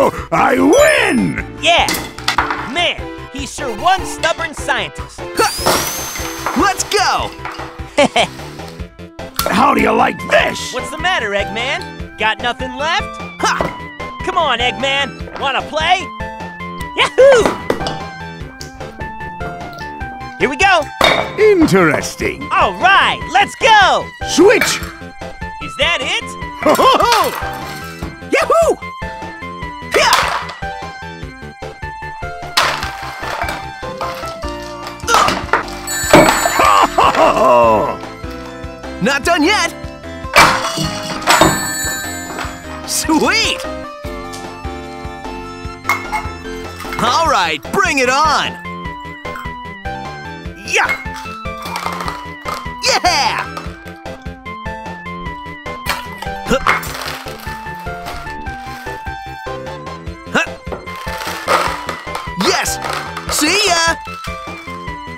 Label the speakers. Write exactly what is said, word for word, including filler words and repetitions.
Speaker 1: I win!
Speaker 2: Yeah! Man, he's sure one stubborn scientist.
Speaker 3: Let's go!
Speaker 1: How do you like this?
Speaker 2: What's the matter, Eggman? Got nothing left?
Speaker 3: Ha!
Speaker 2: Come on, Eggman. Wanna play? Yahoo! Here we go.
Speaker 1: Interesting.
Speaker 2: All right, let's go.
Speaker 1: Switch!
Speaker 2: Is that it?
Speaker 3: Yahoo! Not done yet! Sweet! All right, bring it on! Yeah! Yeah! Huh. Huh. Yes! See ya!